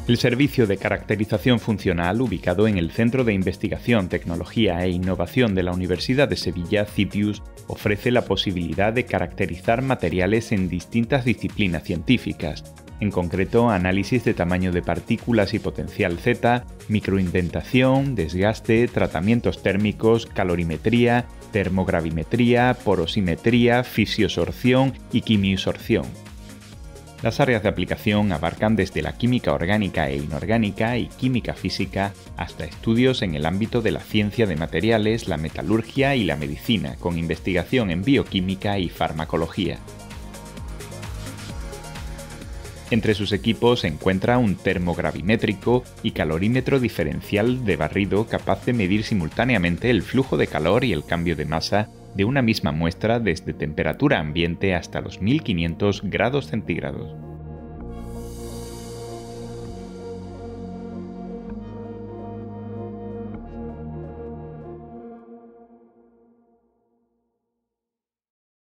El Servicio de Caracterización Funcional, ubicado en el Centro de Investigación, Tecnología e Innovación de la Universidad de Sevilla, CIPIUS, ofrece la posibilidad de caracterizar materiales en distintas disciplinas científicas, en concreto análisis de tamaño de partículas y potencial Z, microindentación, desgaste, tratamientos térmicos, calorimetría, termogravimetría, porosimetría, fisiosorción y quimiosorción. Las áreas de aplicación abarcan desde la química orgánica e inorgánica y química física hasta estudios en el ámbito de la ciencia de materiales, la metalurgia y la medicina, con investigación en bioquímica y farmacología. Entre sus equipos se encuentra un termogravimétrico y calorímetro diferencial de barrido capaz de medir simultáneamente el flujo de calor y el cambio de masa de una misma muestra desde temperatura ambiente hasta los 1500 grados centígrados.